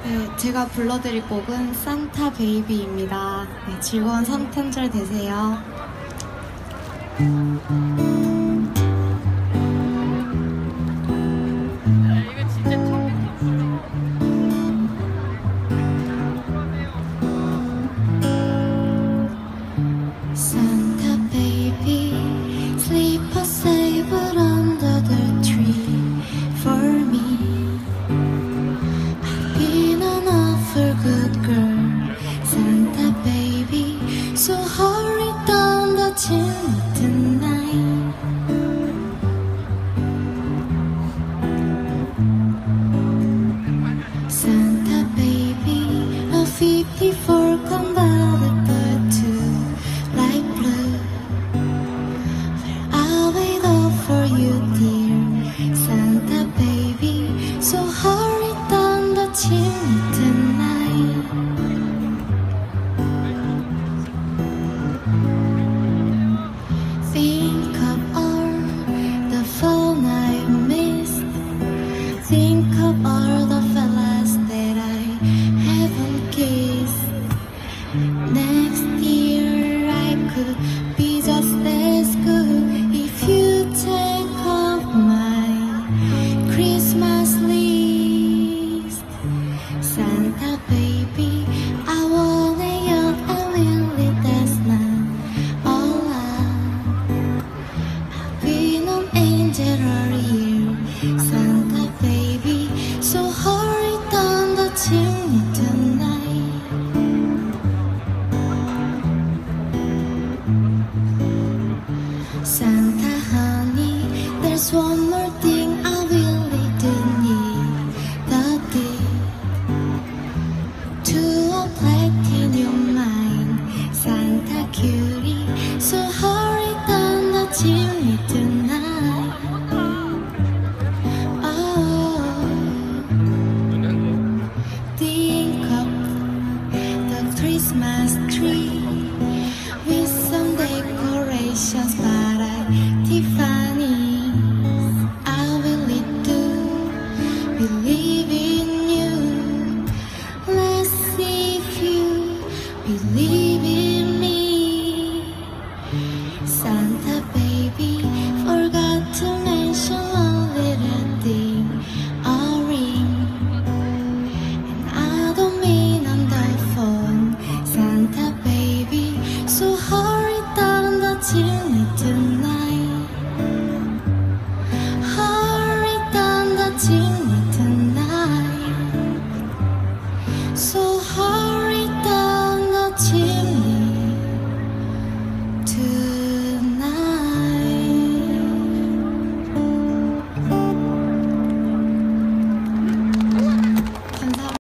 네, 제가 불러드릴 곡은 산타 베이비입니다. 네, 즐거운 성탄절 되세요. Santa baby, sleep a saver under the tree for me. I've been an awful good girl, Santa baby, so hurry down the chimney tonight. Santa baby, a 54 convertible to light blue. Well, I'll wait up for you, dear Santa baby, so hurry down the chimney tonight. Think of all the fun I missed. Think of all the fellas that I haven't kissed. Next year I could be just as good if you take off my Christmas list. Santa baby, I want a young and really, that's not all I've been an angel all year, Santa baby, so hurry down the chimney tonight. Santa honey, there's one more thing I really do need, the deed to a platinum mine, Santa cutie, so hurry down the chimney tonight. Oh, think of the Christmas tree with some decorations by Tiffany. I really do believe in you. Let's see if you believe in me. Santa baby, forgot to mention one little thing, a ring. And I don't mean on the phone, Santa baby, so hurry down the chimney tonight. Hurry down the chimney tonight. So